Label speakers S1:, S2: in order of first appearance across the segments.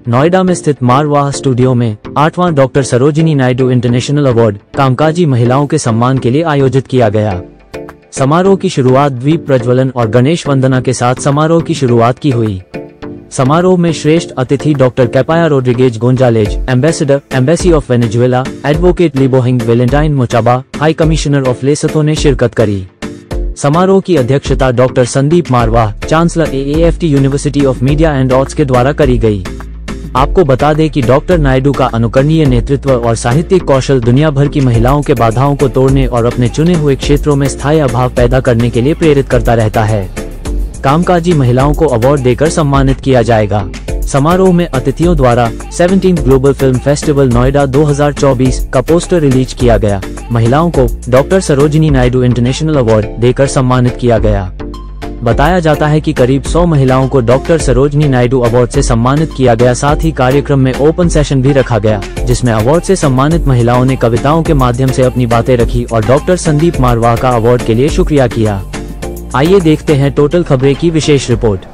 S1: नोएडा में स्थित मारवाह स्टूडियो में 8वां doctor Sarojini Naidu international award कामकाजी महिलाओं के सम्मान के लिए आयोजित किया गया। समारोह की शुरुआत द्वीप प्रज्वलन और गणेश वंदना के साथ समारोह की शुरुआत की हुई। समारोह में श्रेष्ठ अतिथि doctor Capaya Rodriguez Gonzalez, ambassador, embassy of Venezuela, advocate Libohang Valentine Mochaba, high commissioner of Lesotho ने शिरकत करी। समारोह की अध्यक्षता doctor Sandeep Marwah, chancellor AAFT university of media and arts के द्वारा करी गई। आपको बता दें कि डॉक्टर नायडू का अनुकरणीय नेतृत्व और साहित्यिक कौशल दुनिया भर की महिलाओं के बाधाओं को तोड़ने और अपने चुने हुए क्षेत्रों में स्थायी अभाव पैदा करने के लिए प्रेरित करता रहता है। कामकाजी महिलाओं को अवार्ड देकर सम्मानित किया जाएगा। समारोह में अतिथियों द्वारा 17th global film festival Noida 2024 का पोस्टर रिलीज किया गया। महिलाओं को doctor Sarojini Naidu international award देकर सम्मानित किया गया। बताया जाता है कि करीब 100 महिलाओं को डॉक्टर सरोजिनी नायडू अवार्ड से सम्मानित किया गया। साथ ही कार्यक्रम में ओपन सेशन भी रखा गया, जिसमें अवार्ड से सम्मानित महिलाओं ने कविताओं के माध्यम से अपनी बातें रखी और डॉक्टर संदीप मारवाह का अवार्ड के लिए शुक्रिया किया। आइए देखते हैं टोटल खबरें की विशेष report.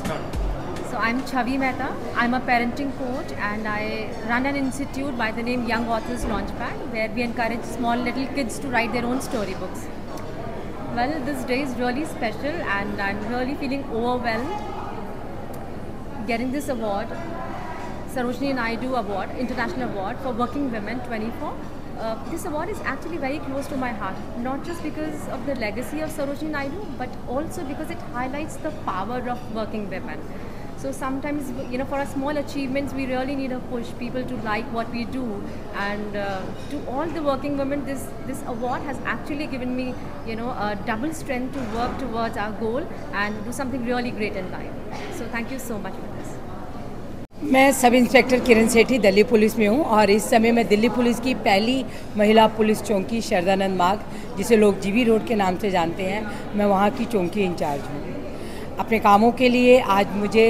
S2: I'm Chavi Mehta. I'm a parenting coach and I run an institute by the name Young Authors Launchpad, where we encourage small little kids to write their own storybooks. Well, this day is really special and I'm really feeling overwhelmed getting this award, Sarojini Naidu Award, International Award for Working Women 24. This award is actually very close to my heart, not just because of the legacy of Sarojini Naidu, but also because it highlights the power of working women. So sometimes, for our small achievements, we really need to push people to like what we do. And to all the working women, this award has actually given me, a double strength to work towards our goal and do something really great in life. So thank you so much for this.
S3: मैं sub inspector Kiran Sethi Delhi police में हूँ और इस समय मैं Delhi police की पहली महिला पुलिस चौकी शरदानंद मार्ग, जिसे लोग जीवी रोड के नाम से जानते हैं, मैं वहाँ की चौकी इंचार्ज हूँ। अपने कामों के लिए आज मुझे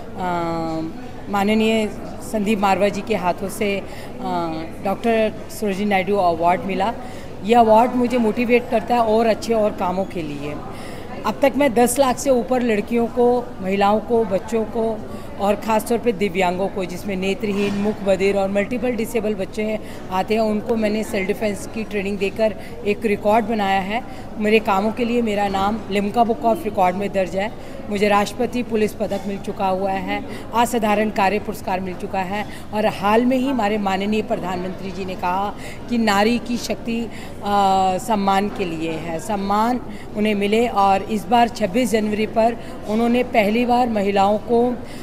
S3: माननीय संदीप मारवाह जी के हाथों से डॉक्टर सरोजिनी नायडू अवार्ड मिला। यह अवार्ड मुझे मोटिवेट करता है और अच्छे और कामों के लिए। अब तक मैं 10 लाख से ऊपर लड़कियों को, महिलाओं को, बच्चों को और ख़ास तौर पे दिव्यांगों को, जिसमें नेत्रहीन, मुख बधिर और मल्टीपल डिसेबल बच्चे आते हैं, उनको मैंने सेल्फ डिफेंस की ट्रेनिंग देकर एक रिकॉर्ड बनाया है। मेरे कामों के लिए मेरा नाम लिम्का बुक ऑफ रिकॉर्ड में दर्ज है। मुझे राष्ट्रपति पुलिस पदक मिल चुका हुआ है, असाधारण कार्य पुरस्कार मिल चुका है और हाल में ही हमारे माननीय प्रधानमंत्री जी ने कहा कि नारी की शक्ति सम्मान के लिए है, सम्मान उन्हें मिले। और इस बार 26 जनवरी पर उन्होंने पहली बार महिलाओं को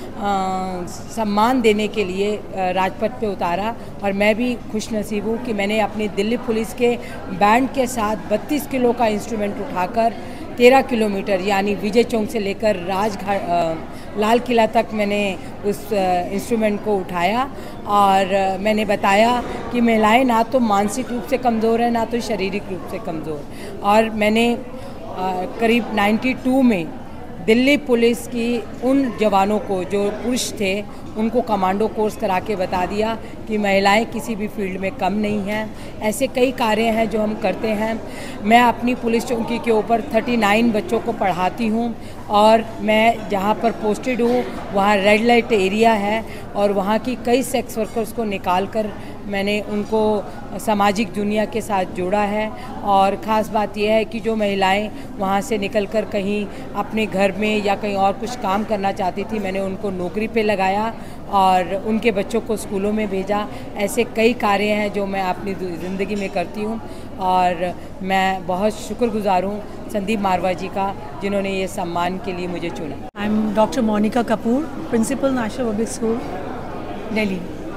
S3: सम्मान देने के लिए राजपथ पे उतारा और मैं भी खुशनसीब हूँ कि मैंने अपनी दिल्ली पुलिस के बैंड के साथ 32 किलो का इंस्ट्रूमेंट उठाकर 13 किलोमीटर यानी विजय चौक से लेकर राजघाट लाल किला तक मैंने उस इंस्ट्रूमेंट को उठाया और मैंने बताया कि महिलाएं ना तो मानसिक रूप से कमज़ोर हैं, ना तो शारीरिक रूप से कमज़ोर। और मैंने करीब 92 में दिल्ली पुलिस की उन जवानों को जो पुरुष थे, उनको कमांडो कोर्स करा के बता दिया कि महिलाएं किसी भी फील्ड में कम नहीं हैं। ऐसे कई कार्य हैं जो हम करते हैं। मैं अपनी पुलिस चौकी के ऊपर 39 बच्चों को पढ़ाती हूं और मैं जहां पर पोस्टेड हूं वहां रेड लाइट एरिया है और वहां की कई सेक्स वर्कर्स को निकाल कर मैंने उनको सामाजिक दुनिया के साथ जोड़ा है। और ख़ास बात यह है कि जो महिलाएं वहां से निकलकर कहीं अपने घर में या कहीं और कुछ काम करना चाहती थी, मैंने उनको नौकरी पे लगाया और उनके बच्चों को स्कूलों में भेजा। ऐसे कई कार्य हैं जो मैं अपनी ज़िंदगी में करती हूं और मैं बहुत शुक्रगुजार हूं संदीप मारवाह जी का, जिन्होंने ये सम्मान के लिए मुझे चुना।
S4: I am doctor Monika Kapoor, principal national public school, Delhi.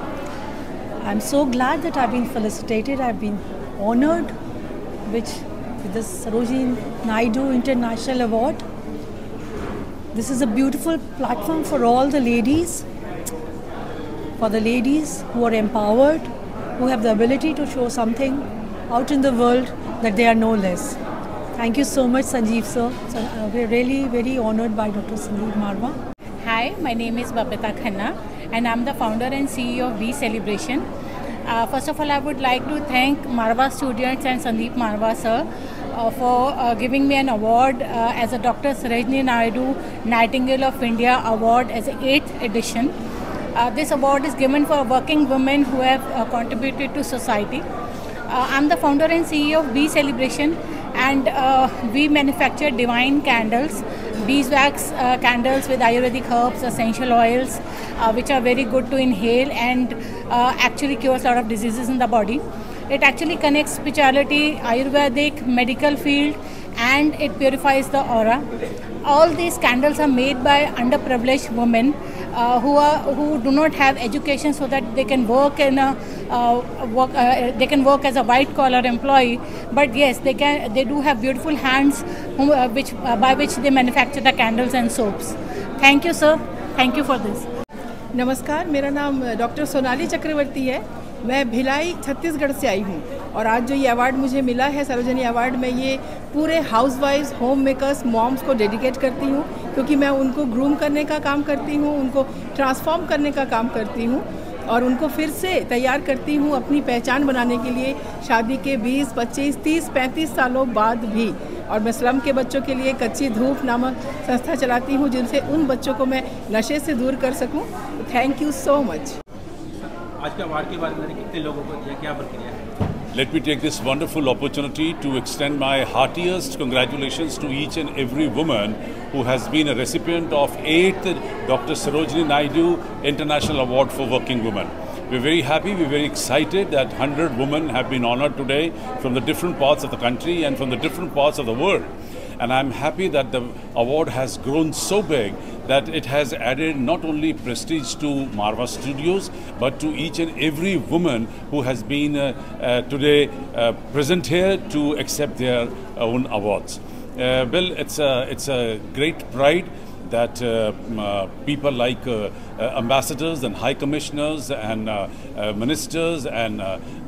S4: I'm so glad that I've been felicitated, I've been honored with this Sarojini Naidu International Award. This is a beautiful platform for all the ladies, for the ladies who are empowered, who have the ability to show something out in the world that they are no less. Thank you so much, Sanjeev sir. So, we're really very honored by Dr. Sandeep Marwah.
S5: Hi, my name is Babita Khanna and I'm the founder and CEO of V Celebration. First of all, I would like to thank Marwah students and Sandeep Marwah sir for giving me an award as a Dr. Sarojini Naidu Nightingale of India Award as an 8th edition. This award is given for working women who have contributed to society. I'm the founder and CEO of Bee Celebration, and we manufacture divine candles, beeswax candles with Ayurvedic herbs, essential oils, which are very good to inhale and actually cures a lot of diseases in the body. It actually connects spirituality, Ayurvedic, medical field, and it purifies the aura. All these candles are made by underprivileged women who do not have education, so that they can work in they can work as a white collar employee. But yes, they do have beautiful hands, by which they manufacture the candles and soaps. Thank you, sir. Thank you for this.
S6: नमस्कार, मेरा नाम doctor Sonali चक्रवर्ती है। मैं भिलाई छत्तीसगढ़ से आई हूँ और आज जो ये अवार्ड मुझे मिला है, सरोजनी अवार्ड, मैं ये पूरे हाउसवाइफ्स, होम मेकर्स, मॉम्स को डेडिकेट करती हूँ, क्योंकि मैं उनको ग्रूम करने का काम करती हूँ, उनको ट्रांसफॉर्म करने का काम करती हूँ और उनको फिर से तैयार करती हूँ अपनी पहचान बनाने के लिए शादी के 20, 25, 30, 35 सालों बाद भी। और मैं स्लम के बच्चों के लिए कच्ची धूप नामक संस्था चलाती हूँ, जिनसे उन बच्चों को मैं नशे से दूर कर सकूँ। Thank you so much.
S7: आज के अवार्ड के बारे में कितने लोगों को दिया, क्या प्रक्रिया है?
S8: Let me take this wonderful opportunity to extend my heartiest congratulations to each and every woman who has been a recipient of 8th Dr. Sarojini Naidu International Award for Working Women. We're very happy, we're very excited that 100 women have been honored today from the different parts of the country and from the different parts of the world. And I'm happy that the award has grown so big that it has added not only prestige to Marwa Studios, but to each and every woman who has been today present here to accept their own awards. Well, it's a great pride that people like ambassadors and high commissioners and ministers and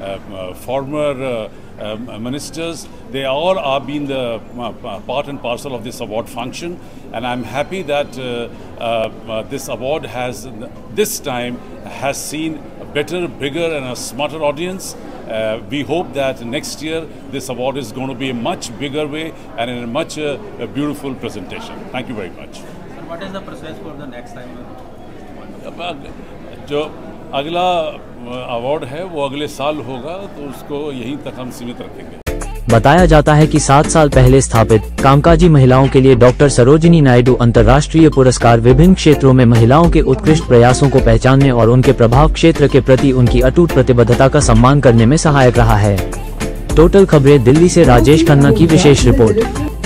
S8: former ministers, they all are being the part and parcel of this award function, and I'm happy that this award has this time has seen a better, bigger and a smarter audience. We hope that next year this award is going to be a much bigger way and in a much beautiful presentation. Thank you very much.
S7: What is the process for the next time?
S8: जो अगला award है वो अगले साल होगा, तो उसको यहीं तक हम सीमित रखेंगे।
S1: बताया जाता है कि 7 साल पहले स्थापित कामकाजी महिलाओं के लिए डॉक्टर सरोजिनी नायडू अंतर्राष्ट्रीय पुरस्कार विभिन्न क्षेत्रों में महिलाओं के उत्कृष्ट प्रयासों को पहचानने और उनके प्रभाव क्षेत्र के प्रति उनकी अटूट प्रतिबद्धता का सम्मान करने में सहायक रहा है। टोटल खबरें दिल्ली से राजेश खन्ना की विशेष रिपोर्ट।